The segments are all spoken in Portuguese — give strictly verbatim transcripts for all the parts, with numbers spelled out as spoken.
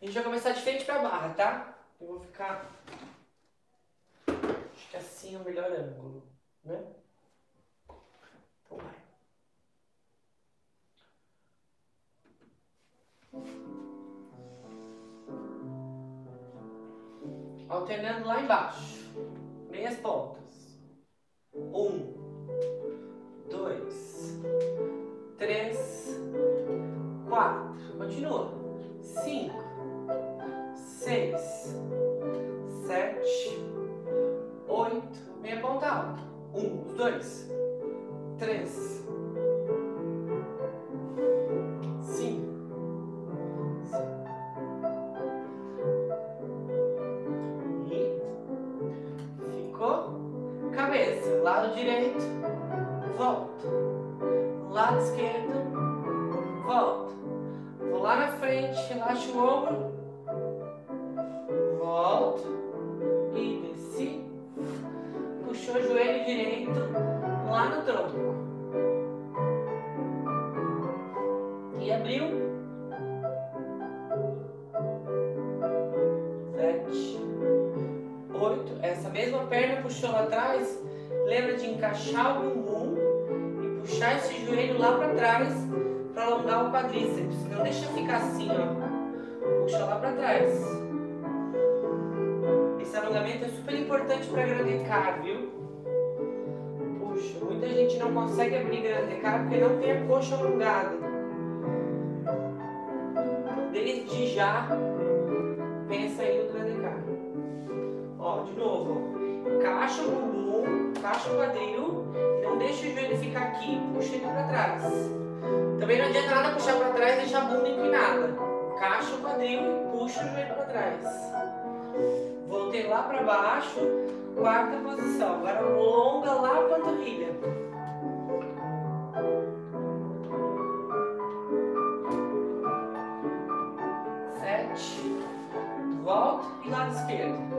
A gente vai começar de frente pra barra, tá? Eu vou ficar... Acho que assim é o melhor ângulo, né? Então vai. Alternando lá embaixo. Meias pontas. Um. Dois. Três. Quatro. Continua. Cinco. Seis. Sete. Oito. Meia ponta alta. Um. Os dois. Três. Cinco. Cabeça, lado direito, volta, lado esquerdo, volta, vou lá na frente, relaxa o ombro, volta e desci, puxou o joelho direito lá no tronco e abriu, sete, oito, essa mesma perna puxou lá atrás, lembra de encaixar o bumbum e puxar esse joelho lá para trás para alongar o quadríceps, não deixa ficar assim, ó, puxa lá para trás. Esse alongamento é super importante para grande car, viu? Puxa, muita gente não consegue abrir grande car porque não tem a coxa alongada. Desde já, pensa aí no grande car. Ó, de novo, ó. Encaixa o bumbum, encaixa o quadril, e não deixa o joelho ficar aqui, puxa ele para trás. Também não adianta nada puxar para trás e deixar a bunda inclinada. Encaixa o quadril e puxa o joelho para trás. Voltei lá para baixo, quarta posição. Agora alonga lá a panturrilha. Sete. Volta e lado esquerdo.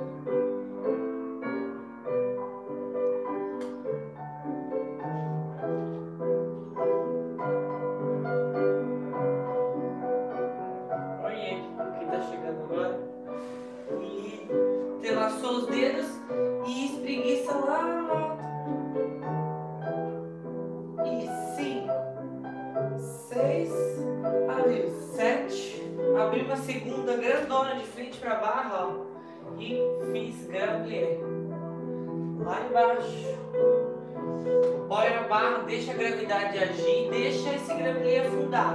Entrelaçou os dedos e espreguiça lá na volta. E cinco, seis, abriu, sete, abriu uma segunda grandona de frente para barra, ó, e fiz grand plié. Lá embaixo. Apoia na barra, deixa a gravidade agir, deixa esse grand plié afundar.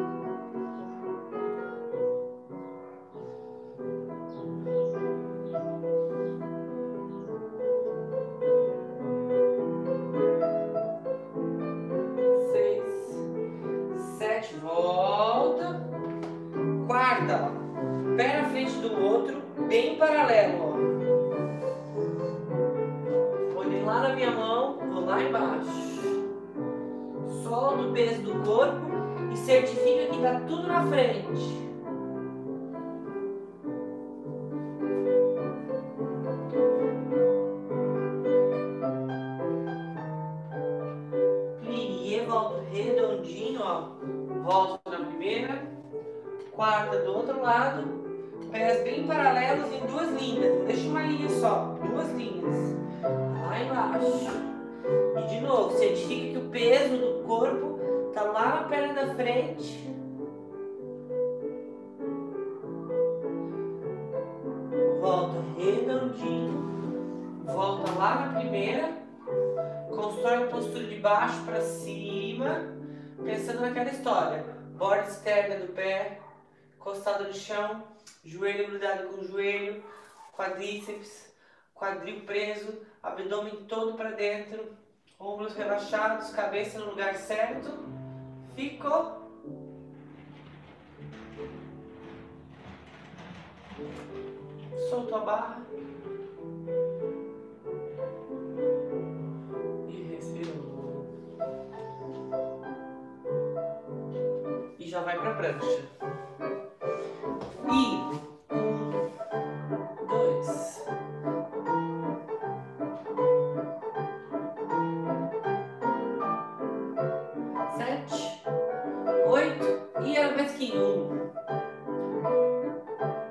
Volta, quarta, ó. Pé na frente do outro, bem paralelo, ó. Olhei lá na minha mão, vou lá embaixo. Solta o peso do corpo e certifica que tá tudo na frente. Plié, volta redondinho, ó. Volta na primeira, quarta do outro lado, pés bem paralelos em duas linhas, não deixa uma linha só, duas linhas, lá embaixo. E de novo, certifica que o peso do corpo está lá na perna da frente. Volta redondinho, volta lá na primeira, constrói a postura de baixo para cima, pensando naquela história, borda externa do pé, encostado no chão, joelho grudado com o joelho, quadríceps, quadril preso, abdômen todo para dentro, ombros relaxados, cabeça no lugar certo, ficou. Soltou a barra. Já vai para a prancha. E um, dois, sete, oito e arabesquinho. Um,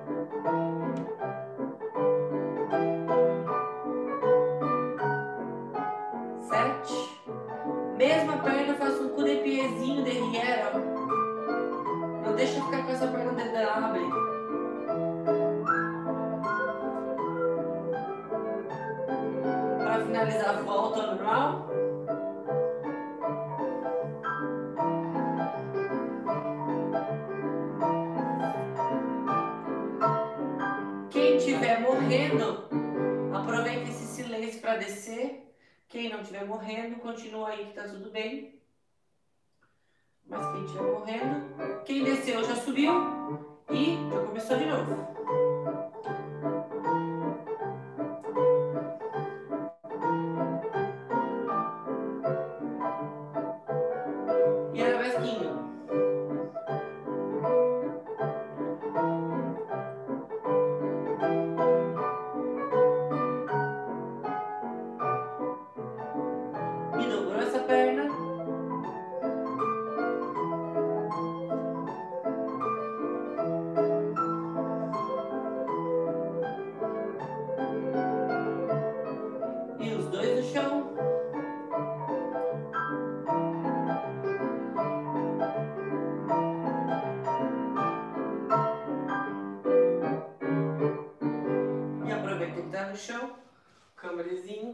finalizar, volta ao normal. Quem estiver morrendo, aproveita esse silêncio para descer. Quem não estiver morrendo, continua aí que tá tudo bem. Mas quem estiver morrendo, quem desceu já subiu e já começou de novo. E arabesquinho. E dobrou essa perna. E os dois no chão. E aproveita que tá no chão. Câmerazinho.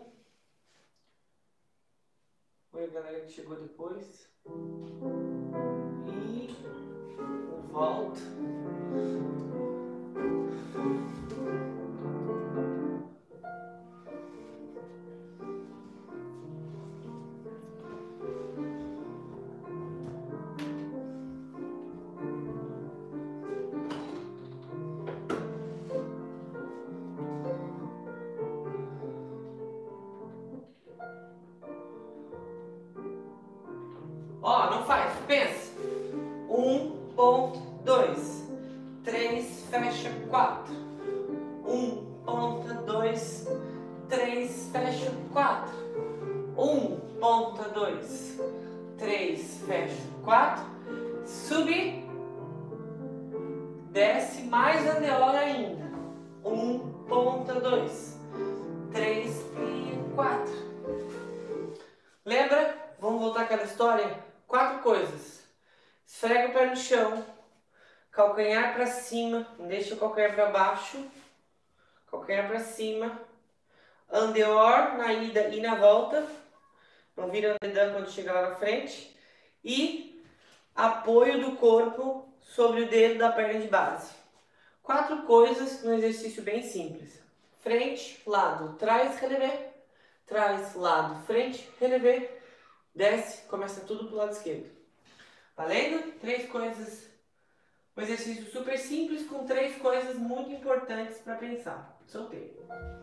Oi, a galera que chegou depois. E volta. Ó, não faz, pensa. Um, ponto, dois, três, fecha, quatro. Um, ponta, dois, três, fecha, quatro. Um, ponta, dois, três, fecha, quatro. Subir. Desce mais andeora ainda. Um, ponta, dois, três e quatro. Lembra? Vamos voltar àquela história? Quatro coisas. Esfrega o pé no chão. Calcanhar para cima. Não deixa o calcanhar para baixo. Calcanhar para cima. Andeor na ida e na volta. Não vira andedã quando chegar lá na frente. E apoio do corpo sobre o dedo da perna de base. Quatro coisas num exercício bem simples. Frente, lado, trás, relevé. Trás, lado, frente, relevé. Desce, começa tudo pro lado esquerdo. Valendo? Três coisas. Um exercício super simples com três coisas muito importantes para pensar. Soltei.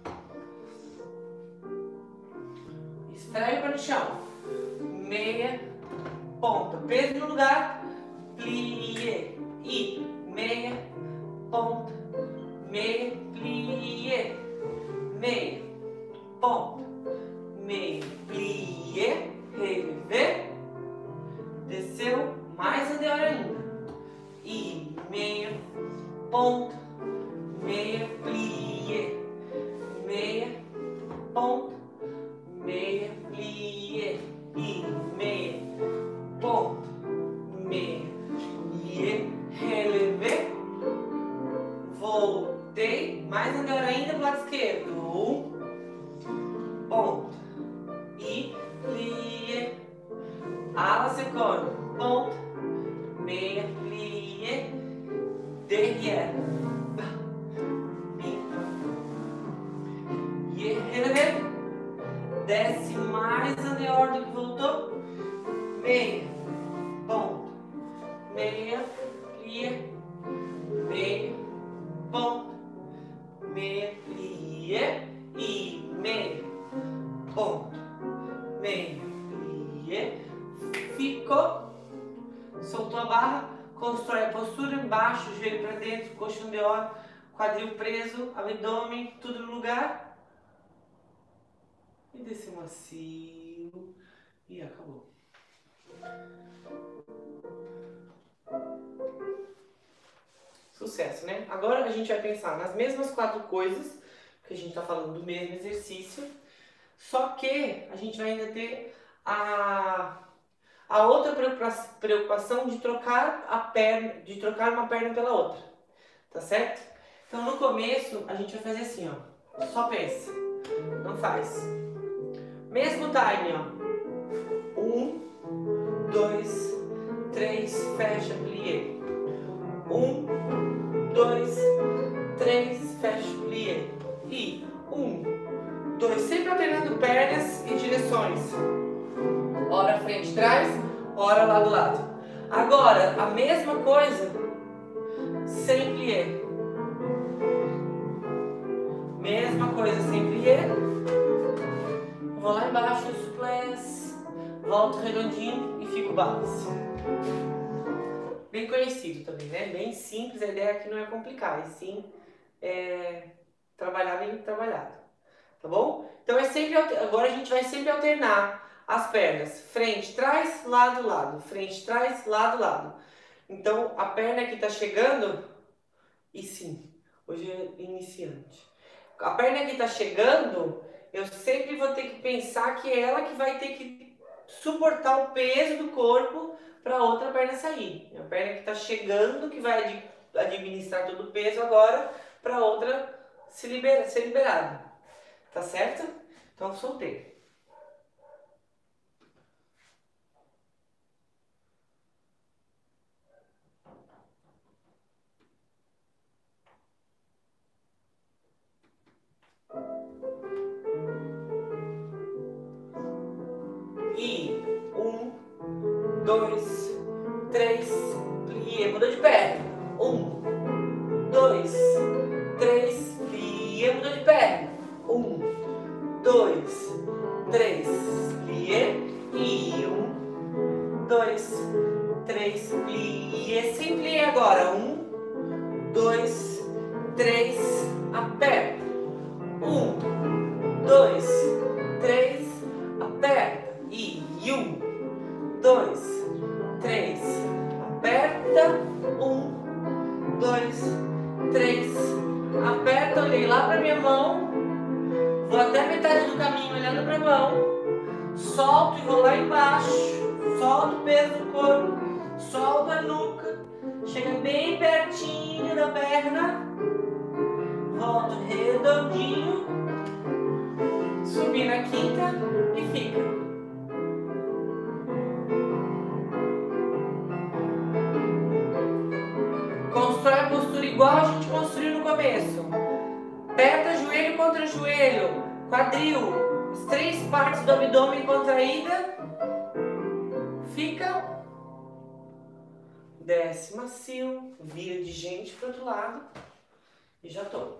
Esfrega para o chão. Meia, ponta. Peso no lugar. Plie. E meia, ponta. Meia, plie. Meia, ponta. Meia, plie. Relevé. Desceu. Mais andeor ainda. E meia, ponta. Meia, plie. Meia, ponta. Meia, plie. E meia, ponta. Meia, plie. Relevé. Voltei. Mais andeor ainda pro lado esquerdo. Um, ponta. E plie. Ala secona. Ponta. Meia, plie. Derrière. E relevé. Desce mais andeor do que voltou. Meia, ponta. Meia, plie. Meia, ponta. Meia, plie. E meia, ponta. Meia, plie. Ficou. Soltou a barra. Constrói a postura embaixo, joelho para dentro, coxa andeor, quadril preso, abdômen, tudo no lugar. E desceu macio. E acabou. Sucesso, né? Agora a gente vai pensar nas mesmas quatro coisas, que a gente está falando do mesmo exercício, só que a gente vai ainda ter a, a outra preocupação de trocar a perna, de trocar uma perna pela outra, tá certo? Então no começo a gente vai fazer assim, ó, só pensa, não faz. Mesmo time, ó. Um, dois, três, fecha, plié. Um, dois, três, fecha, plié. E um, dois, sempre alternando pernas e direções. Ora frente, trás, ora lado, lado. Agora, a mesma coisa sem plié. Mesma coisa sem plié. Vou lá embaixo no suplex, volto redondinho e fico balance. Bem conhecido também, né? Bem simples, a ideia aqui não é complicar, e sim é trabalhar bem trabalhado. Tá bom? Então é sempre, agora a gente vai sempre alternar as pernas. Frente, trás, lado, lado. Frente, trás, lado, lado. Então a perna que tá chegando, e sim, hoje é iniciante. A perna que tá chegando, eu sempre vou ter que pensar que é ela que vai ter que suportar o peso do corpo para outra perna sair. É a perna que está chegando que vai administrar todo o peso agora para outra se libera, ser liberada. Tá certo? Então soltei. E um, dois, três, plié, mudou de perna. Um, dois, três, plié, mudou de perna. Um, dois, três, plié. E um, dois, três, plié. Sem plié agora. Um, dois, três, aperta. Um, dois, três, aperta. E um, dois, três, aperta. Um, dois, três, aperta. Olhei lá pra minha mão. Vou até metade do caminho olhando pra mão. Solto e vou lá embaixo. Solto o peso do corpo. Solto a nuca. Chega bem pertinho da perna. Volto redondinho. Subir na quinta e fica. Constrói a postura igual a gente construiu no começo. Aperta joelho contra joelho, quadril, as três partes do abdômen contraída. Fica. Desce macio, vira de gente pro outro lado e já tô.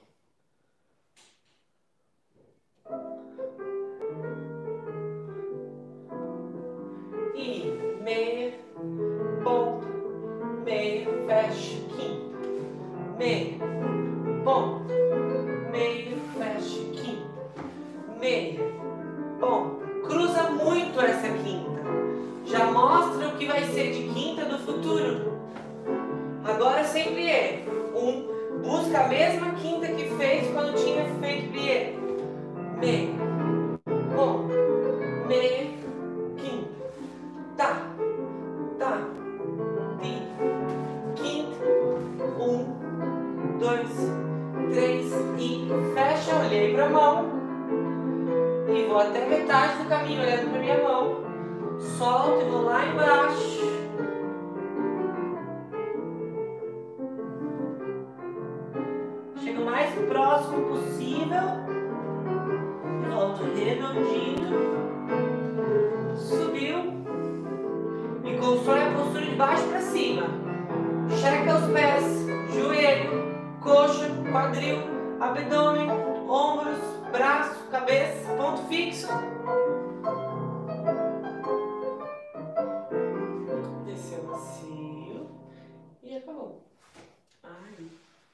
E meia, ponto, meia, fecha, quinta, meia, ponto, meia, fecha, quinta, meia, ponto. Cruza muito essa quinta. Já mostra o que vai ser de quinta do futuro. Agora sem plié. Um, busca a mesma quinta que fez quando tinha feito plié. Meia, ponto, meia, quinta. Tá, tá, ti, quinta. Um, dois, três e fecha. Olhei pra mão. E vou até metade do caminho olhando pra minha mão. Solto e vou lá embaixo. Chego o mais próximo possível. Volto redondinho. Subiu. E constrói a postura de baixo para cima. Checa os pés, joelho, coxa, quadril, abdômen, ombros, braço, cabeça, ponto fixo. Desceu macio e acabou. Aí.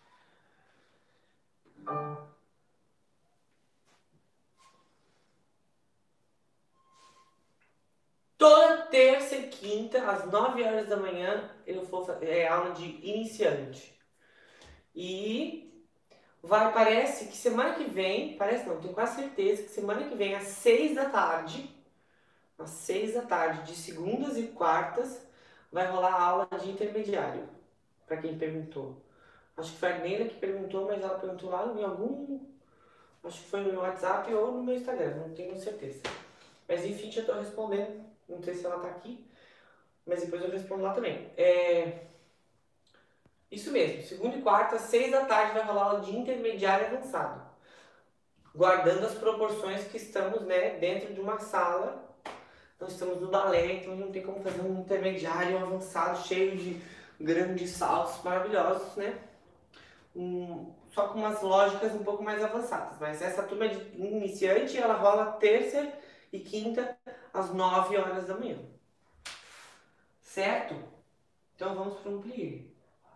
Toda terça e quinta, às nove horas da manhã, eu vou fazer é, aula de iniciante. E vai, parece que semana que vem, parece não, tenho quase certeza que semana que vem, às seis da tarde, às seis da tarde, de segundas e quartas, vai rolar a aula de intermediário, para quem perguntou. Acho que foi a Neila que perguntou, mas ela perguntou lá em algum, Acho que foi no meu WhatsApp ou no meu Instagram, não tenho certeza. Mas enfim, já estou respondendo. Não sei se ela tá aqui, mas depois eu respondo lá também. É... Isso mesmo, segunda e quarta, às seis da tarde, vai rolar aula de intermediário e avançado. Guardando as proporções que estamos, né, dentro de uma sala. Nós estamos no balé, então não tem como fazer um intermediário e um avançado cheio de grandes saltos maravilhosos, né? Um, só com umas lógicas um pouco mais avançadas. Mas essa turma de iniciante, ela rola terça e quinta às nove horas da manhã. Certo? Então vamos para um plié.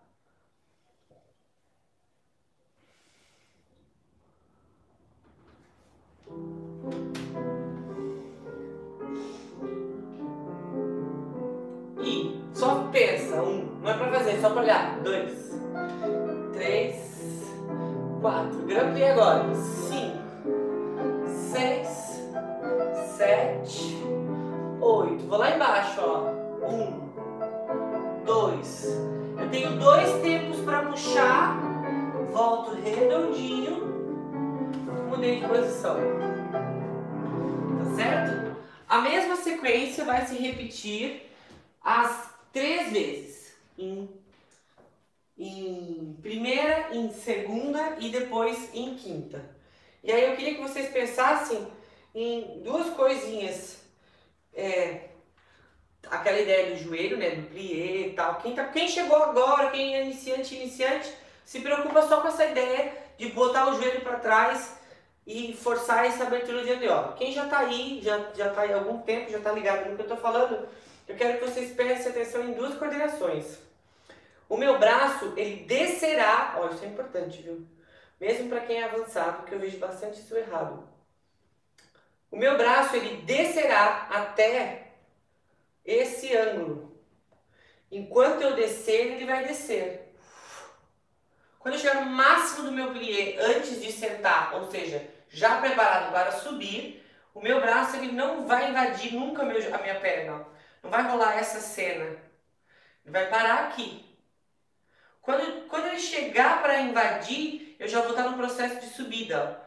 E só pensa, um, não é pra fazer, é só pra olhar. Dois, três, quatro, grand plié agora. Cinco, seis, sete, oito. Vou lá embaixo, ó. Um, dois. Eu tenho dois tempos pra puxar. Volto redondinho. Mudei de posição. Tá certo? A mesma sequência vai se repetir as três vezes. Em, em primeira, em segunda e depois em quinta. E aí eu queria que vocês pensassem em duas coisinhas. É, aquela ideia do joelho, né, do plié e tal. Quem, tá, quem chegou agora, quem é iniciante, iniciante, se preocupa só com essa ideia de botar o joelho para trás e forçar essa abertura de andeó. Quem já tá aí, já, já tá aí há algum tempo, já tá ligado no que eu tô falando, eu quero que vocês prestem atenção em duas coordenações. O meu braço, ele descerá, ó, isso é importante, viu? Mesmo para quem é avançado, porque eu vejo bastante isso errado. O meu braço, ele descerá até esse ângulo. Enquanto eu descer, ele vai descer. Quando eu chegar no máximo do meu plié, antes de sentar, ou seja, já preparado para subir, o meu braço ele não vai invadir nunca meu, a minha perna. Não vai rolar essa cena. Ele vai parar aqui. Quando, quando ele chegar para invadir, eu já vou estar no processo de subida.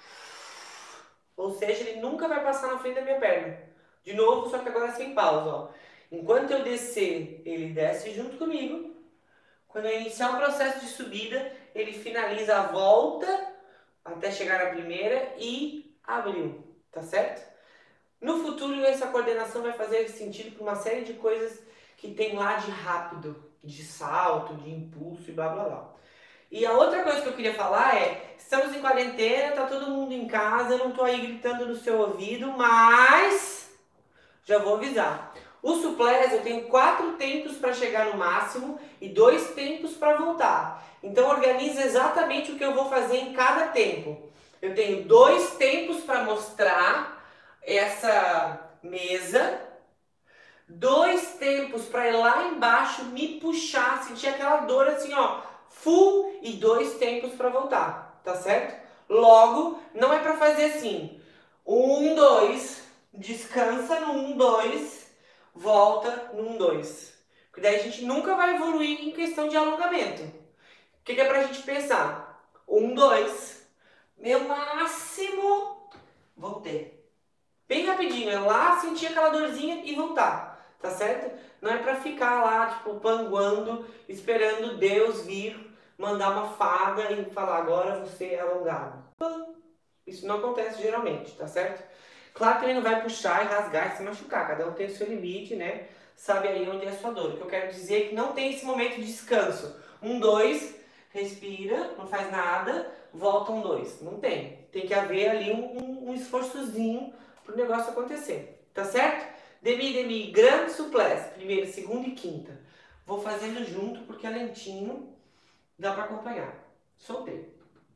Ou seja, ele nunca vai passar na frente da minha perna. De novo, só que agora sem pausa. Ó. Enquanto eu descer, ele desce junto comigo. Quando eu iniciar o processo de subida, ele finaliza a volta até chegar na primeira e abriu. Tá certo? No futuro, essa coordenação vai fazer sentido para uma série de coisas que tem lá de rápido, de salto, de impulso e blá blá blá. E a outra coisa que eu queria falar é, estamos em quarentena, tá todo mundo em casa, eu não tô aí gritando no seu ouvido, mas já vou avisar. O suplés eu tenho quatro tempos para chegar no máximo e dois tempos para voltar. Então organiza exatamente o que eu vou fazer em cada tempo. Eu tenho dois tempos para mostrar essa mesa, dois tempos para ir lá embaixo, me puxar, sentir aquela dor assim, ó, full, e dois tempos para voltar, tá certo? Logo, não é para fazer assim, um, dois, descansa no um, dois, volta no um, dois. Porque daí a gente nunca vai evoluir em questão de alongamento. O que, que é pra gente pensar? um, dois, meu máximo, voltei. Bem rapidinho, é lá sentir aquela dorzinha e voltar, tá certo? Não é pra ficar lá, tipo, panguando, esperando Deus vir, mandar uma fada e falar, agora você é alongado. Isso não acontece geralmente, tá certo? Claro que ele não vai puxar e rasgar e se machucar, cada um tem o seu limite, né? Sabe aí onde é a sua dor. O que eu quero dizer é que não tem esse momento de descanso. Um, dois, respira, não faz nada, volta um, dois. Não tem. Tem que haver ali um, um, um esforçozinho pro negócio acontecer, tá certo? Demi, demi, grande suplés, primeira, segunda e quinta. Vou fazendo junto porque é lentinho, dá pra acompanhar. Soltei.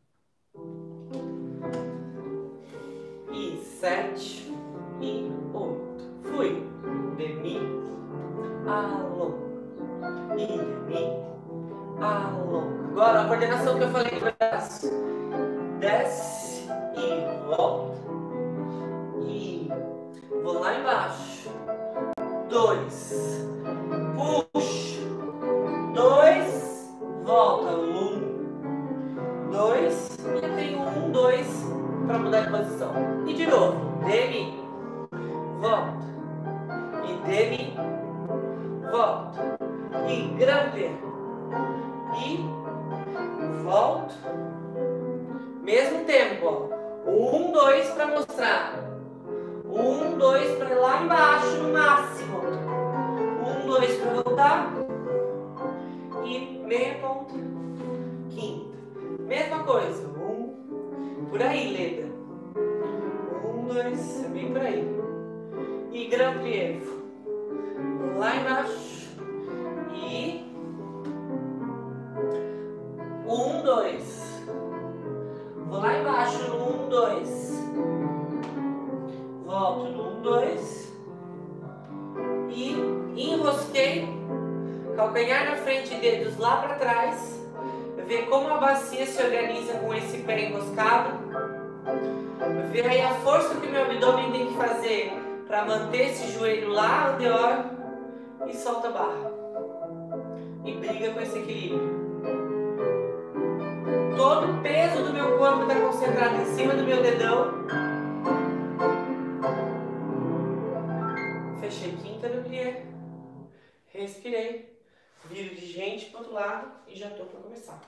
E sete, e oito. Fui. Demi, alonga. E demi, alonga. Agora a coordenação que eu falei no braço. Desce e volta. E vou lá embaixo. Dois. Puxo. Dois. Volta. Um. Dois. E eu tenho um, dois. para mudar de posição. E de novo, demi, volta, e demi, volta, e grand plié, e volta, mesmo tempo, ó. Um, dois para mostrar, um, dois para lá embaixo no máximo, um, dois para voltar, e meia ponta, quinta, mesma coisa, um, por aí, Leda, um, dois, é bem por aí, e grand plié, lá embaixo, e um, dois, vou lá embaixo no um, dois, volto no um, dois, e enrosquei, calcanhar na frente e dedos lá para trás, ver como a bacia se organiza com esse pé enroscado, ver aí a força que o meu abdômen tem que fazer para manter esse joelho lá onde ó, e solta a barra. E briga com esse equilíbrio. Todo o peso do meu corpo está concentrado em cima do meu dedão. Fechei quinta no plié. Respirei. Viro de gente pro outro lado e já tô para começar.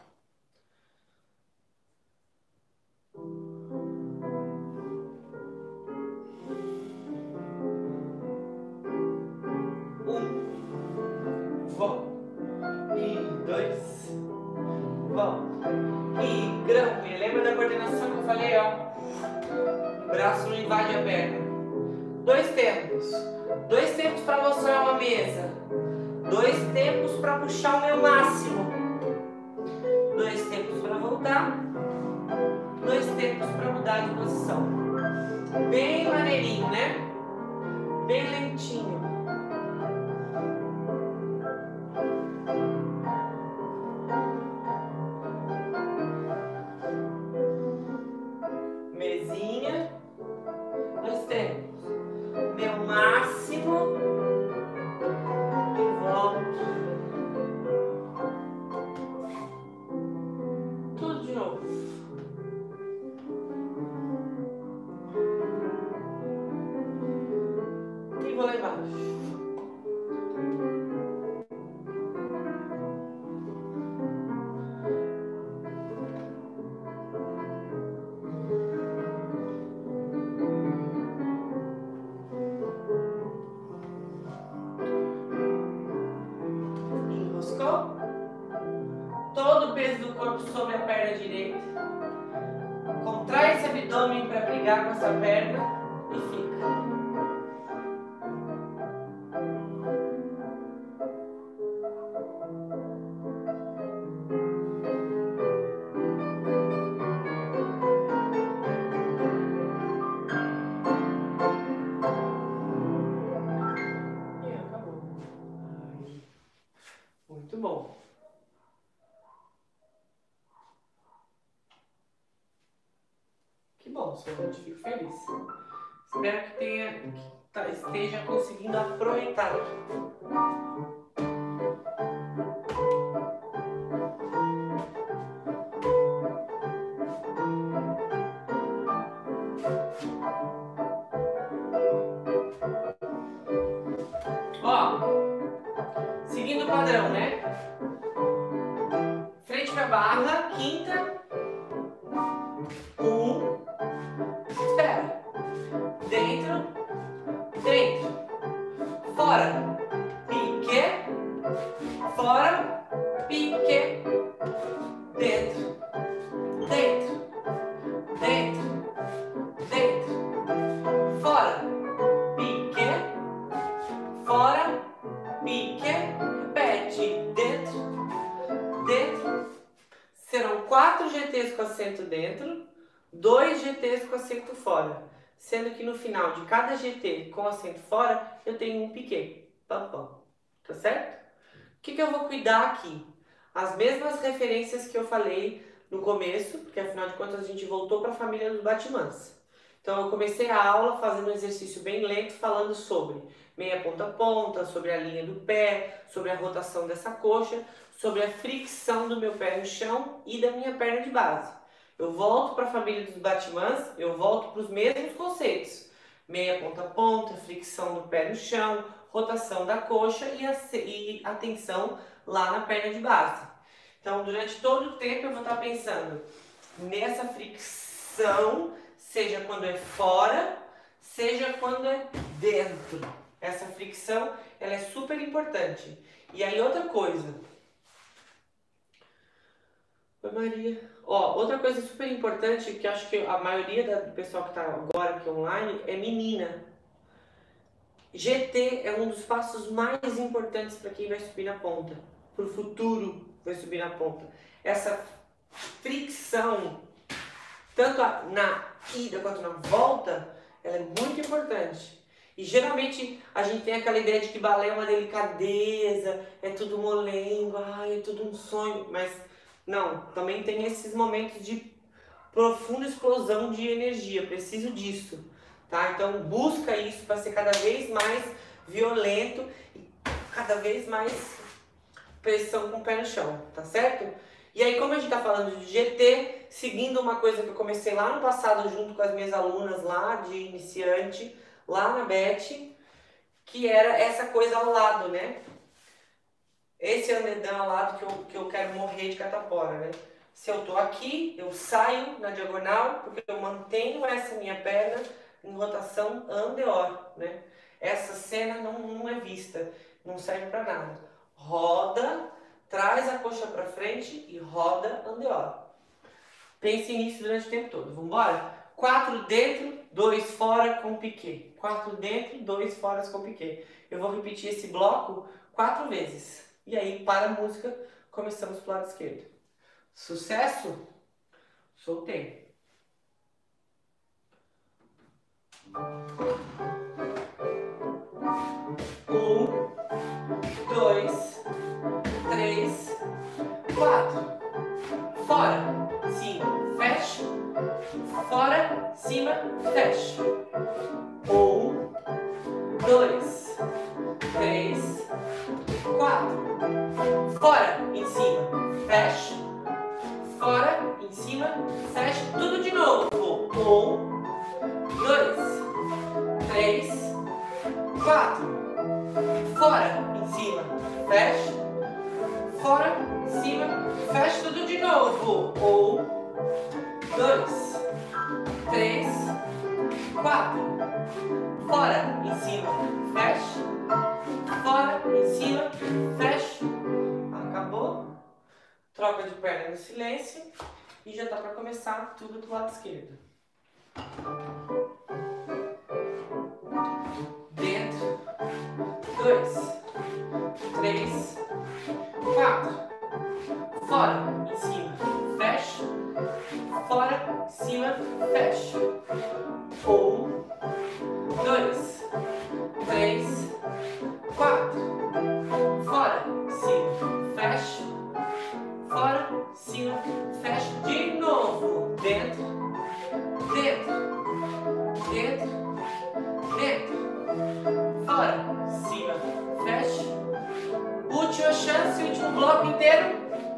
Um. Volta. E dois. Volta. E grand plié. Lembra da coordenação que eu falei, ó? O braço não invade a perna. Dois tempos. Dois tempos para mostrar uma mesa. Dois tempos para puxar o meu máximo. Dois tempos para voltar. Dois tempos para mudar de posição. Bem maneirinho, né? Bem lentinho. Mesinha. Dois tempos. Meu máximo. E volto. Tudo de novo. E vou lá embaixo. Todo o peso do corpo sobre a perna direita. Contrai esse abdômen para brigar com essa perna e fica. E acabou. Muito bom. Que bom, senhor, fico feliz. Espero que, tenha, que tá, esteja conseguindo aproveitar. Ó, seguindo o padrão, né? Frente pra barra, quinta. Um. Espera. Dentro. Dentro. Fora. Pique. Fora. Pique. Dentro. Dentro. Dentro. Dentro. Fora. Pique. Fora. Pique. Repete. Dentro. Dentro. Serão quatro G Tês com assento dentro, dois G Tês com assento fora. Sendo que no final de cada G T com assento fora, eu tenho um piquê. Pam, pam. Tá certo? O que, que eu vou cuidar aqui? As mesmas referências que eu falei no começo, porque afinal de contas a gente voltou para a família dos batimãs. Então eu comecei a aula fazendo um exercício bem lento, falando sobre meia ponta a ponta, sobre a linha do pé, sobre a rotação dessa coxa, sobre a fricção do meu pé no chão e da minha perna de base. eu volto para a família dos batimãs, eu volto para os mesmos conceitos. Meia ponta a ponta, fricção do pé no chão, rotação da coxa e, a, e atenção lá na perna de base. Então, durante todo o tempo eu vou estar pensando nessa fricção, seja quando é fora, seja quando é dentro. Essa fricção, ela é super importante. E aí outra coisa. Oi, Maria. Ó, outra coisa super importante, que acho que a maioria do pessoal que está agora aqui online é menina. G T é um dos passos mais importantes para quem vai subir na ponta. Para o futuro vai subir na ponta. Essa fricção, tanto na ida quanto na volta, ela é muito importante. E geralmente a gente tem aquela ideia de que balé é uma delicadeza, é tudo molengo, ai, é tudo um sonho, mas não, também tem esses momentos de profunda explosão de energia, preciso disso, tá? Então busca isso para ser cada vez mais violento e cada vez mais pressão com o pé no chão, tá certo? E aí, como a gente tá falando de G T, seguindo uma coisa que eu comecei lá no passado junto com as minhas alunas lá de iniciante, lá na Beth, que era essa coisa ao lado, né? Esse andedão ao lado que eu, que eu quero morrer de catapora, né? Se eu tô aqui, eu saio na diagonal, porque eu mantenho essa minha perna em rotação andeor, né? Essa cena não, não é vista, não serve para nada. Roda, traz a coxa para frente e roda andeor. Pense nisso durante o tempo todo. Vamos embora? Quatro dentro, dois fora com piquê. Quatro dentro, dois fora com piquê. Eu vou repetir esse bloco quatro vezes. E aí, para a música, começamos pro lado esquerdo. Sucesso? Soltei. Um, dois, três, quatro. Fora, cima, fecha. Fora, cima, fecha. Um, dois, três, quatro. Fora, em cima, fecha. Fora, em cima, fecha. Tudo de novo. Um, dois, três, quatro. Fora, em cima, fecha. Fora, cima, fecha. Tudo de novo. Um, dois, três, quatro. Fora, em cima, fecha. Fora, em cima, fecha. Acabou. Troca de perna no silêncio. E já tá para começar tudo do lado esquerdo. Dentro. Dois, três, quatro. Fora, em cima, fecha. Fora, cima, fecha. Um, dois, três, quatro. Fora, cima, fecha. Fora, cima, fecha. De novo. Dentro, dentro, dentro, dentro. Fora, cima, fecha. Última chance, último bloco inteiro.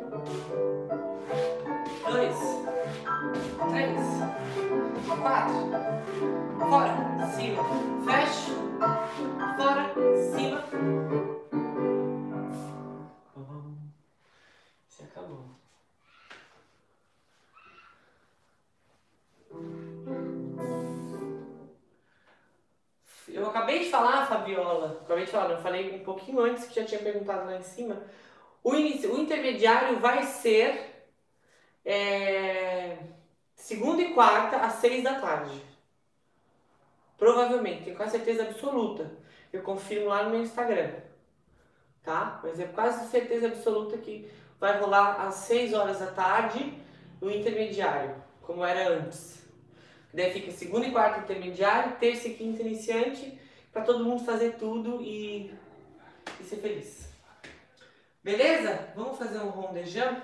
Dois, três, quatro. Fora, cima, fecha. Fora, cima. Se acabou. Eu acabei de falar, Fabiola, acabei de falar, eu falei um pouquinho antes que já tinha perguntado lá em cima. O, inicio, o intermediário vai ser é, segunda e quarta às seis da tarde. Provavelmente, tenho quase certeza absoluta. Eu confirmo lá no meu Instagram. Tá? Mas é quase certeza absoluta que vai rolar às seis horas da tarde o intermediário, como era antes. Daí fica segunda e quarta intermediário, terça e quinta iniciante, para todo mundo fazer tudo e, e ser feliz. Beleza? Vamos fazer um rondejão?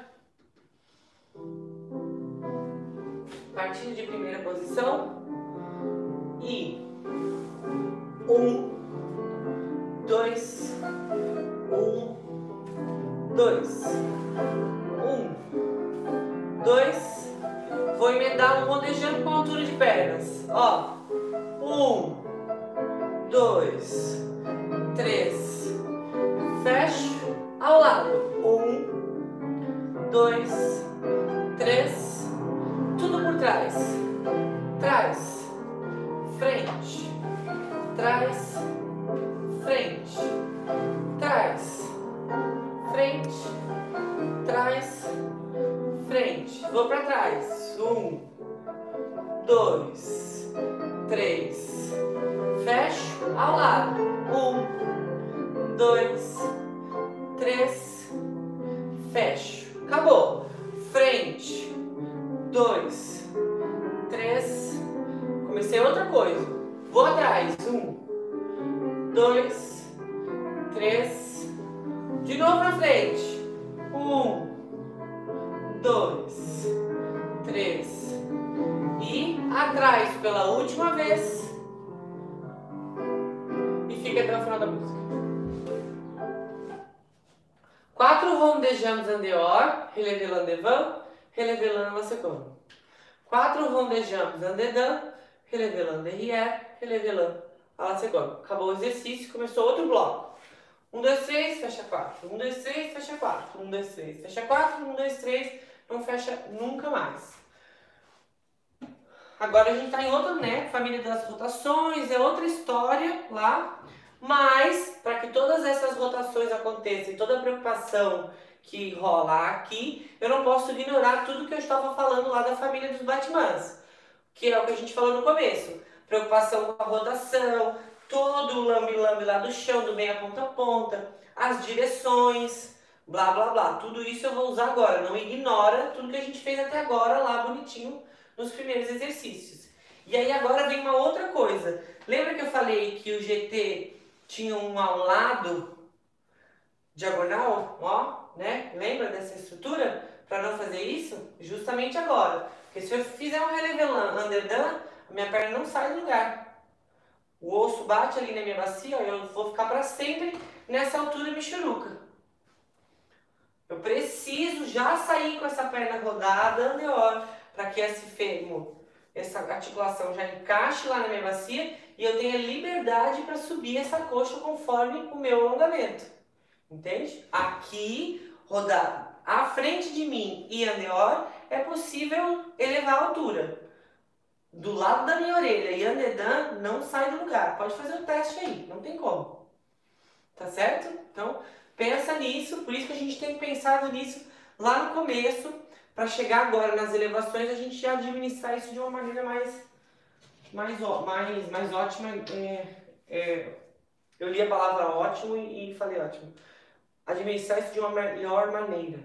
Partindo de primeira posição. E um, dois, um, dois, um, dois, vou emendar um rondejando com altura de pernas. Ó, um, dois, três, fecho, ao lado. Um, dois, três, tudo por trás. Trás, frente, trás, frente, trás, frente, trás, frente. Vou para trás. Um, dois, três. Fecho ao lado. Um, dois, três. Fecho. Acabou. Frente. Dois, três. Comecei outra coisa. Vou atrás. Um, dois, três. De novo na frente. Um, dois, três. E atrás pela última vez. E fica até o final da música. Quatro rondejamos en dehors, relevé devant, relevé la seconde. Quatro rondejamos en dedans, relevé derrière, relevé la seconde. Acabou o exercício, começou outro bloco. Um, dois, três, fecha quatro. Um, dois, três, fecha quatro. Um, dois, três, fecha quatro. Um, dois, três, não fecha nunca mais. Agora a gente está em outra, né, família das rotações, é outra história lá. Mas, para que todas essas rotações aconteçam e toda a preocupação que rola aqui, eu não posso ignorar tudo que eu estava falando lá da família dos Batmans, que é o que a gente falou no começo. Preocupação com a rotação, todo o lambe-lambe lá do chão, do meio a ponta a ponta, as direções, blá blá blá. Tudo isso eu vou usar agora, não ignora tudo que a gente fez até agora lá bonitinho nos primeiros exercícios. E aí agora vem uma outra coisa. Lembra que eu falei que o G T tinha um ao lado diagonal, ó, né? Lembra dessa estrutura? Para não fazer isso? Justamente agora. Porque se eu fizer um relevelant underdone, a minha perna não sai do lugar. O osso bate ali na minha bacia, ó, eu vou ficar para sempre nessa altura michuruca. Eu preciso já sair com essa perna rodada anterior, para que esse fêmur, essa articulação já encaixe lá na minha bacia e eu tenha liberdade para subir essa coxa conforme o meu alongamento. Entende? Aqui, rodar à frente de mim e anterior, é possível elevar a altura. Do lado da minha orelha e andedã não sai do lugar. Pode fazer o teste aí, não tem como. Tá certo? Então, pensa nisso, por isso que a gente tem pensado nisso lá no começo, para chegar agora nas elevações, a gente já administrar isso de uma maneira mais, mais, mais, mais ótima. É, é, eu li a palavra ótimo e, e falei ótimo. Administrar isso de uma melhor maneira.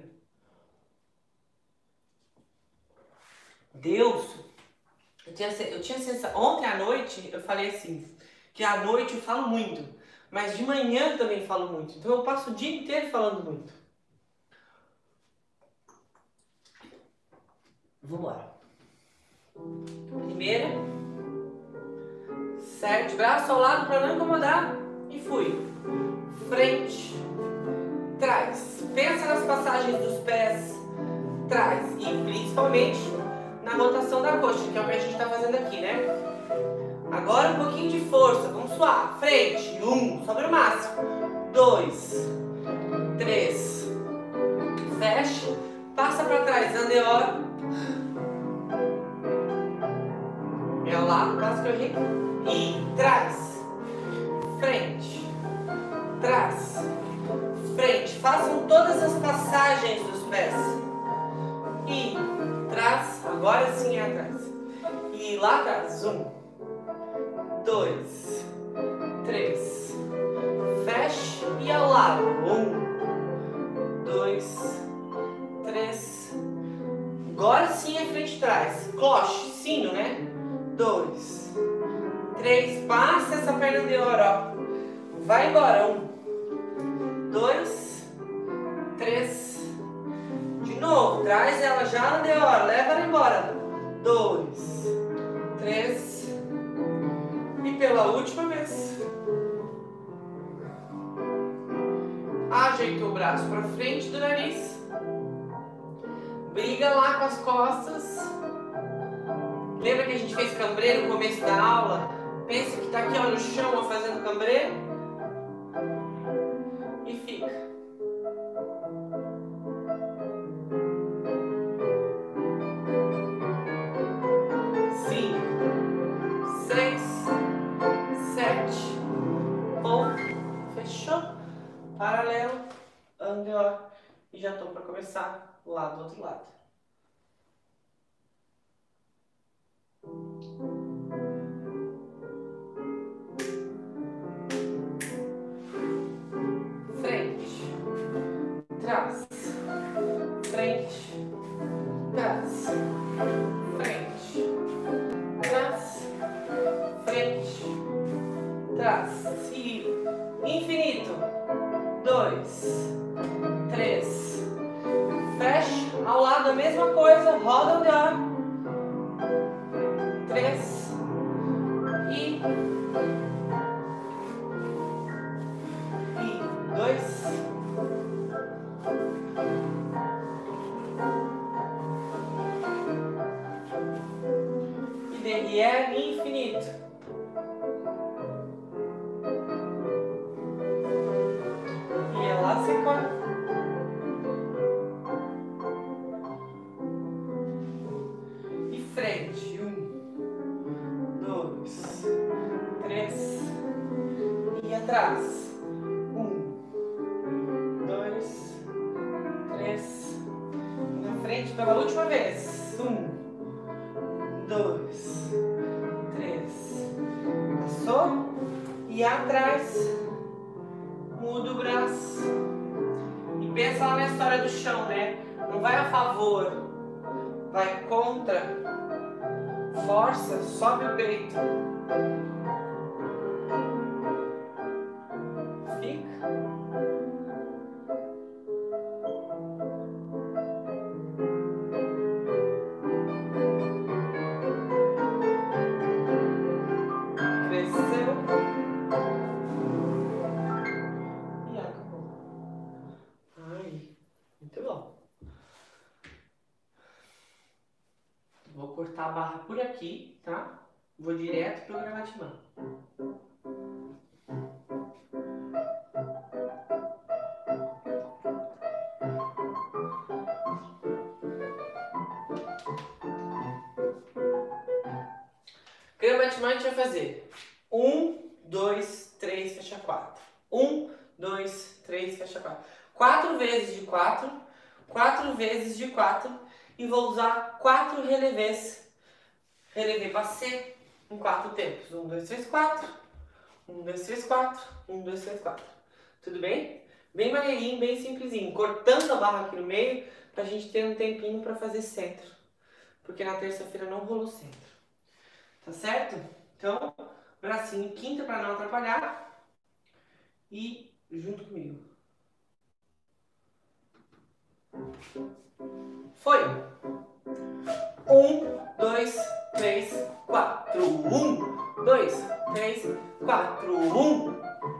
Deus, eu tinha, eu tinha sensação, ontem à noite eu falei assim, que à noite eu falo muito, mas de manhã eu também falo muito, então eu passo o dia inteiro falando muito. Vamos embora. Primeira, certo, braço ao lado para não incomodar e fui. Frente, trás. Pensa nas passagens dos pés, trás e principalmente na rotação da coxa, que é o que a gente está fazendo aqui, né? Agora um pouquinho de força, vamos suar. Frente, um, sobre o máximo. Dois, três, fecha, passa para trás, anterior. É ao lado, quase que eu errei. E trás, frente, trás, frente. Façam todas as passagens dos pés. E trás, agora sim é atrás. E lá atrás, um, dois, três, fecha e ao lado. Um, dois, três. Agora sim é frente e trás. Cloche, sino, né? Dois, três, passa essa perna anterior, ó. Vai embora. Um, dois, três. De novo, traz ela já anterior, leva ela embora. Dois, três. E pela última vez. Ajeitou o braço para frente do nariz. Briga lá com as costas. Lembra que a gente fez cambrê no começo da aula? Pensa que tá aqui ó, no chão ó, fazendo cambrê. E fica. Cinco, seis, sete, oito. Fechou? Paralelo, ângulo. E já tô para começar lá do outro lado. Frente, trás, frente, trás, frente, trás, frente, trás. E infinito. Dois, três. Fecha ao lado a mesma coisa, roda o ar. Três e e dois e derrière infinito. E é lá sequer. Frente, um, dois, três, e atrás, um, dois, três, e na frente pela última vez, um, dois, três, passou, e atrás, muda o braço, e pensa lá na história do chão, né? Não vai a favor, vai contra. Força, sobe o peito. Fica. Cresceu. E acabou. Ai, muito bom. Vou cortar a barra por aqui, tá? Vou direto pro Grammatimã. Grammatimã a gente vai fazer um, dois, três, fecha quatro. um, dois, três, fecha quatro. quatro vezes de quatro, quatro vezes de quatro. E vou usar quatro relevés. Relevé passé em quatro tempos. um, dois, três, quatro. um, dois, três, quatro. um, dois, três, quatro. Tudo bem? Bem maneirinho, bem simplesinho. Cortando a barra aqui no meio pra gente ter um tempinho pra fazer centro. Porque na terça-feira não rolou centro. Tá certo? Então, bracinho quinta pra não atrapalhar. E junto comigo. Foi! Um, dois, três, quatro. Um, dois, três, quatro. Um.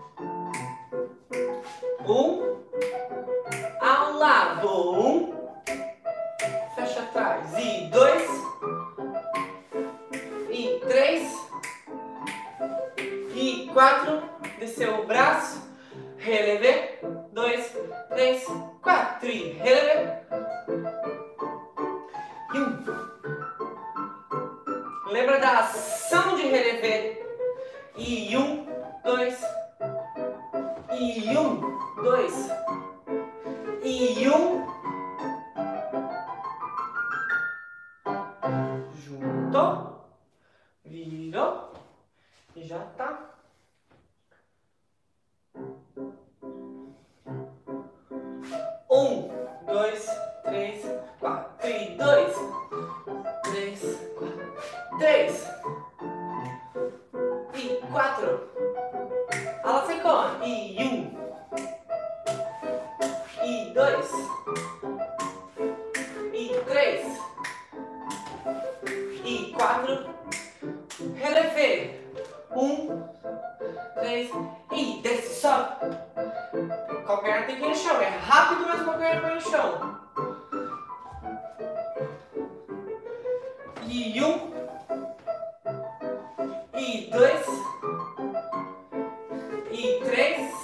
Um. Ao lado. Um. Fecha atrás. E dois. E três. E quatro. Desceu o braço. Relevé. Dois, três, quatro. E relevé. E um. Lembra da ação de relevé? E um, dois. E um, dois. E um. Juntou. Virou. E já tá. Um, dois, três, quatro. E dois, três, quatro. Três. E quatro. Ela secou. E um. E dois. E três. E quatro. Relevé. Um. Três. E desce, sobe. Calcanhar tem que ir no chão. É rápido, mas o calcanhar vai no chão. E um. E dois. E três.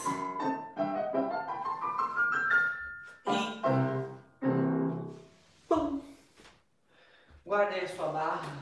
E pum. Guarda aí a sua barra.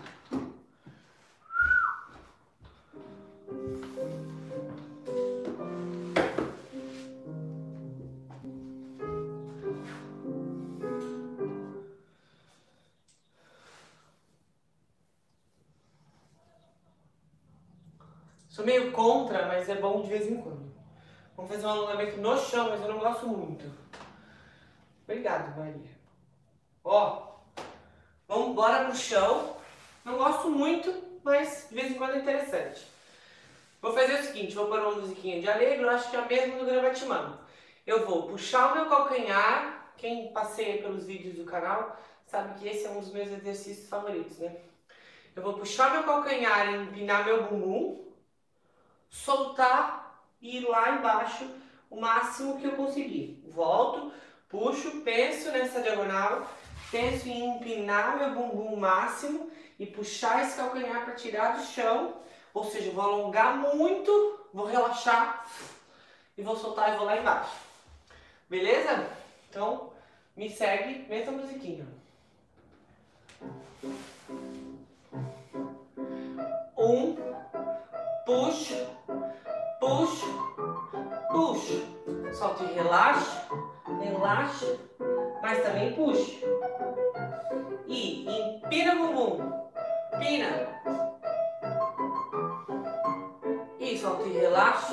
Sou meio contra, mas é bom de vez em quando. Vamos fazer um alongamento no chão, mas eu não gosto muito. Obrigado, Maria. Ó, vamos embora pro chão. Não gosto muito, mas de vez em quando é interessante. Vou fazer o seguinte, vou pôr uma musiquinha de alegre, eu acho que é a mesma do Gravatimano. Eu vou puxar o meu calcanhar. Quem passeia pelos vídeos do canal sabe que esse é um dos meus exercícios favoritos, né? Eu vou puxar meu calcanhar e empinar meu bumbum, soltar e ir lá embaixo o máximo que eu conseguir. Volto, puxo, penso nessa diagonal, penso em empinar meu bumbum máximo e puxar esse calcanhar para tirar do chão, ou seja, vou alongar muito, vou relaxar e vou soltar e vou lá embaixo. Beleza? Então, me segue, mesma musiquinha. Um, puxo, puxo, puxo, solta e relaxa, relaxa, mas também puxa. E empina o bumbum, empina. E solta e relaxa.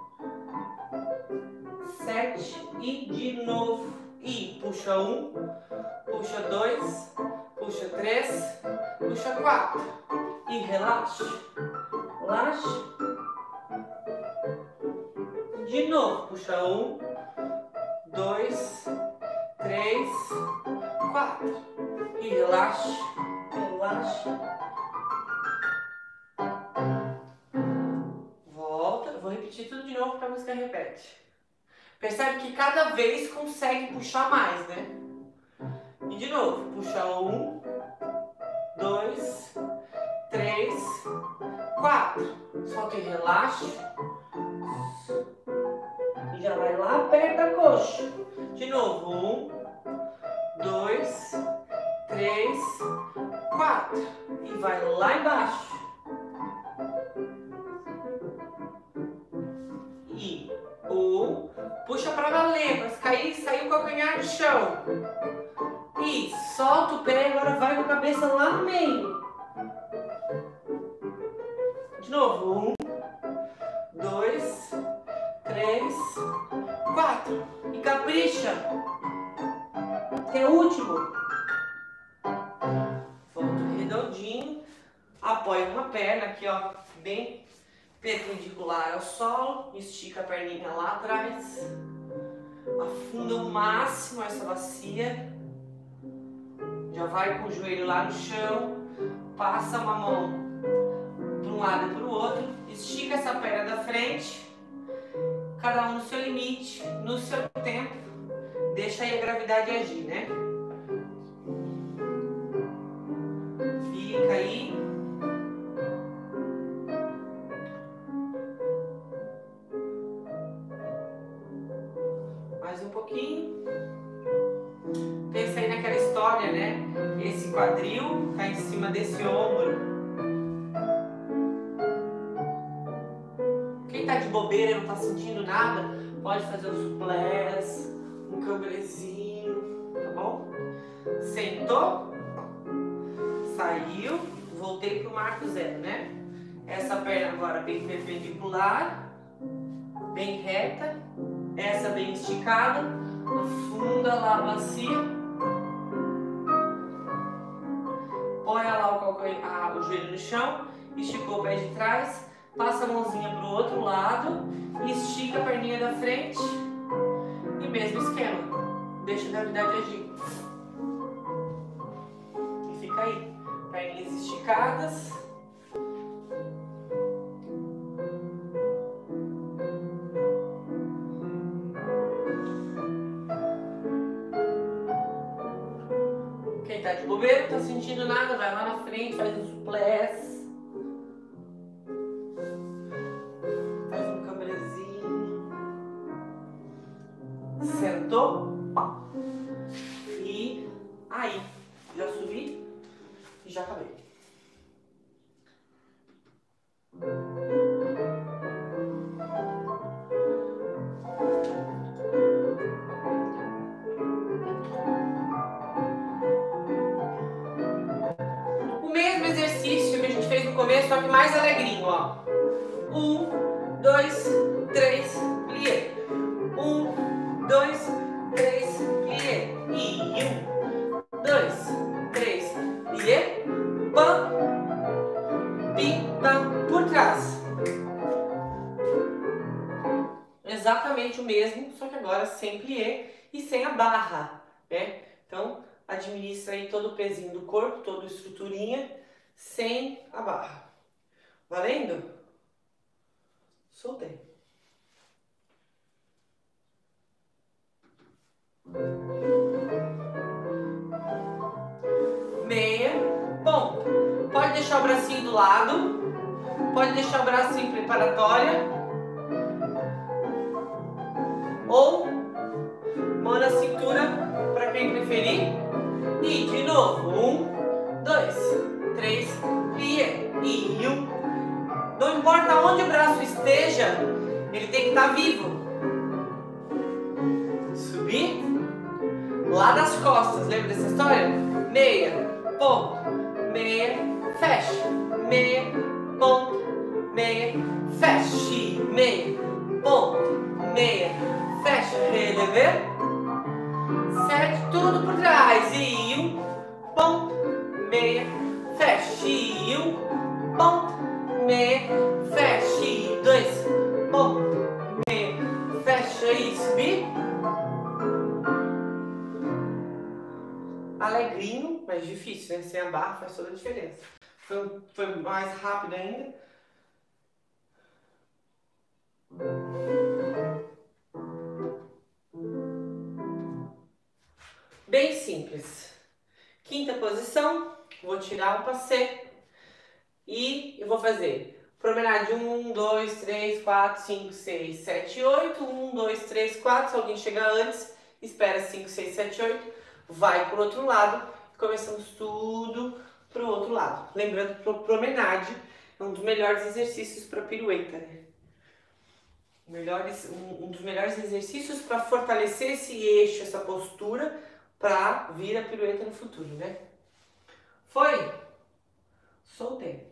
Sete e de novo. E puxa um, puxa dois, puxa três, puxa quatro. E relaxa, relaxa. De novo, puxa um, dois, três, quatro. E relaxa, relaxa. Volta, vou repetir tudo de novo para a música repete. Percebe que cada vez consegue puxar mais, né? E de novo, puxa um, dois, três, quatro. Solta e relaxa. E já vai lá, aperta a coxa. De novo, um, dois, três, quatro. E vai lá embaixo. E um, puxa pra valer, mas cair, sair o calcanhar do chão. E solta o pé, agora vai com a cabeça lá no meio. De novo, um, dois, três, quatro. E capricha. Que é o último. Volta redondinho. Apoia uma perna aqui, ó, bem perpendicular ao solo. Estica a perninha lá atrás. Afunda o máximo essa bacia. Já vai com o joelho lá no chão. Passa uma mão para um lado e para o outro. Estica essa perna da frente. Cada um no seu limite, no seu tempo. Deixa aí a gravidade agir, né? Fica aí. Mais um pouquinho. Pensa aí naquela história, né? Esse quadril tá em cima desse ombro. Quem tá de bobeira e não tá sentindo nada, pode fazer um suplés, um cambrezinho, tá bom? Sentou, saiu, voltei pro marco zero, né? Essa perna agora bem perpendicular, bem reta, essa bem esticada, afunda lá a bacia. Põe lá o, calcanhar, o joelho no chão, esticou o pé de trás, passa a mãozinha para o outro lado, estica a perninha da frente e mesmo esquema, deixa a gravidade agir. E fica aí, perninhas esticadas. Quem tá de bobeira, não tá sentindo nada, vai lá na frente, faz um suplés. e já acabei. O mesmo exercício que a gente fez no começo, só que mais alegrinho, ó. Um, dois, três, plié. Um, dois, três, plié. E um, dois, três, plié. Pam, pim, pam, por trás. Exatamente o mesmo, só que agora sem plié e sem a barra, né? Então, administra aí todo o pezinho do corpo, toda a estruturinha, sem a barra. Valendo? Soltei. Meia, ponta. Pode deixar o bracinho do lado, pode deixar o braço em preparatória, ou mão na cintura, para quem preferir. E de novo, um, dois, três, plié. E um. Não importa onde o braço esteja, ele tem que estar vivo. Subir. Lá das costas, lembra dessa história? Meia, ponta, meia, fecha. Meia, ponta, meia, fecha. Meia, ponta, meia, fecha. Relevé. Sete, tudo por trás. E um, ponta, meia, fecha. E um, ponta, meia, fecha. E dois, ponta, meia, fecha. E subir. Alegrinho, mas difícil, né? Sem a barra faz toda a diferença. Foi, foi mais rápido ainda. Bem simples. Quinta posição, vou tirar o passê e eu vou fazer promenade um, dois, três, quatro, cinco, seis, sete, oito. um, dois, três, quatro. Se alguém chegar antes, espera cinco, seis, sete, oito. Vai pro outro lado e começamos tudo pro outro lado. Lembrando que promenade é um dos melhores exercícios para pirueta, né? Melhores, um, um dos melhores exercícios para fortalecer esse eixo, essa postura, para vir a pirueta no futuro, né? Foi? Soltei.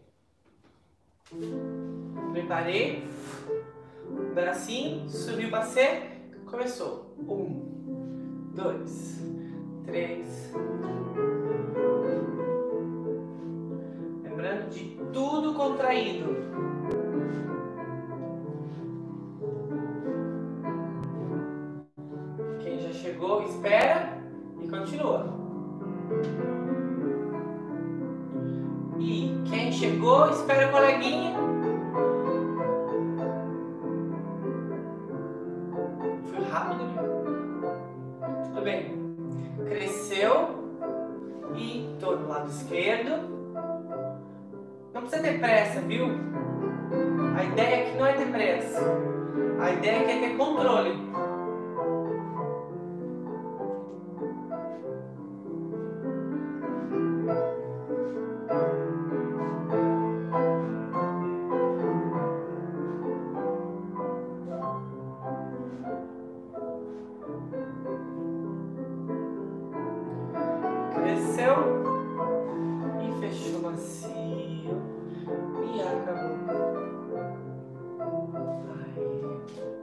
Preparei. Bracinho, subiu o passê, começou. Um, dois, três. Lembrando de tudo contraído. Quem já chegou, espera e continua. E quem chegou, espera o coleguinha. Foi rápido, né? Tudo bem. Cresceu. E tô do lado esquerdo. Não precisa ter pressa, viu? A ideia aqui não é ter pressa. A ideia aqui é ter controle. Cresceu e fechou macio e acabou. Aí.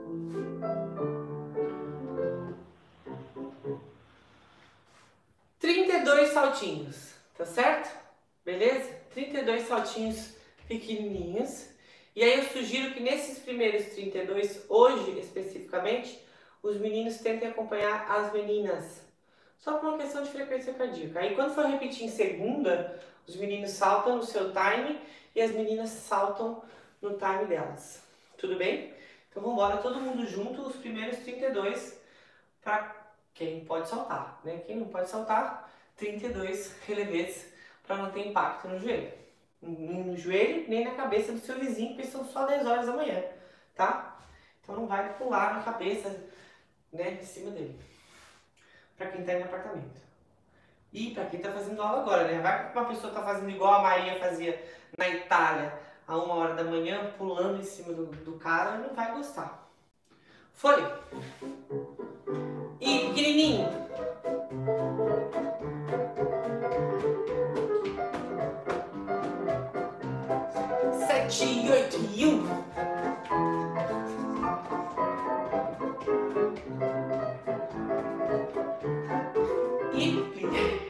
trinta e dois saltinhos, tá certo? Beleza? trinta e dois saltinhos pequenininhos. E aí eu sugiro que nesses primeiros trinta e dois, hoje especificamente, os meninos tentem acompanhar as meninas. Só por uma questão de frequência cardíaca. Aí quando for repetir em segunda, os meninos saltam no seu time e as meninas saltam no time delas. Tudo bem? Então vamos embora, todo mundo junto, os primeiros trinta e dois, para quem pode saltar, né? Quem não pode saltar, trinta e dois relevés para não ter impacto no joelho. Nem no joelho, nem na cabeça do seu vizinho, porque são só dez horas da manhã, tá? Então não vai pular na cabeça, né, em cima dele. Para quem está em apartamento. E pra quem tá fazendo aula agora, né? Vai que uma pessoa tá fazendo igual a Maria fazia na Itália, a uma hora da manhã, pulando em cima do, do cara, não vai gostar. Foi. E pequenininho. Sete, oito e um. E...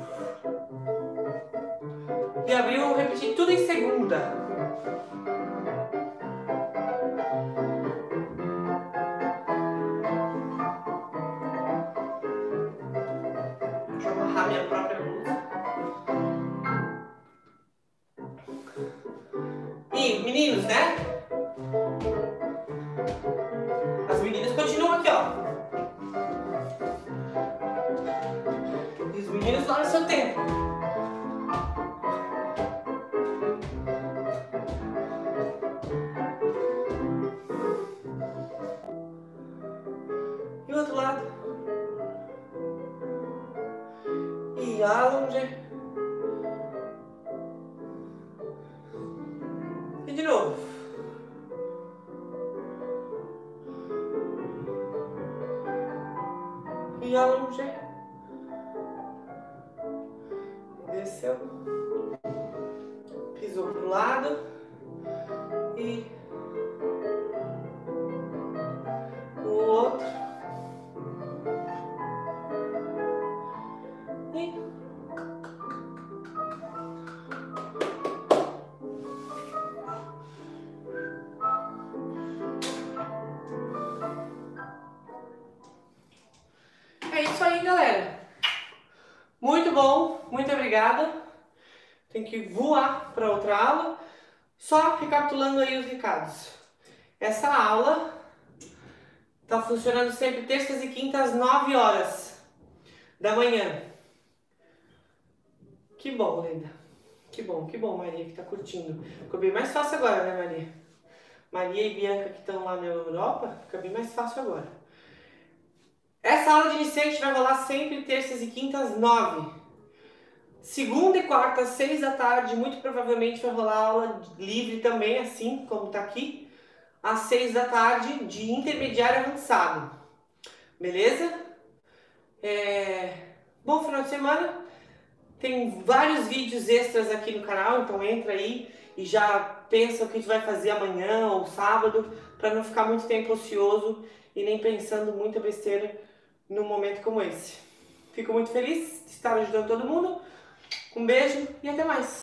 E abriu, vou repetir tudo em segunda. Deixa eu amarrar minha própria blusa. E meninos, né? As meninas continuam aqui, ó. E os meninos lá no seu tempo. E o outro lado. E alonge. E de novo. E alonge. Desceu. Pisou pro lado. E o outro. E é isso aí, galera. Muito bom, muito obrigada. Tem que voar para outra aula. Só recapitulando aí os recados. Essa aula tá funcionando sempre terças e quintas às nove horas da manhã. Que bom, linda. Que bom, que bom, Maria, que tá curtindo. Ficou bem mais fácil agora, né, Maria? Maria e Bianca que estão lá na Europa, fica bem mais fácil agora. Essa aula de iniciante vai rolar sempre terças e quintas às nove. Segunda e quarta às seis da tarde, muito provavelmente vai rolar aula livre também, assim como tá aqui, às seis da tarde, de intermediário avançado. Beleza? É... Bom final de semana. Tem vários vídeos extras aqui no canal, então entra aí e já pensa o que a gente vai fazer amanhã ou sábado, para não ficar muito tempo ocioso e nem pensando muita besteira num momento como esse. Fico muito feliz de estar ajudando todo mundo. Um beijo e até mais!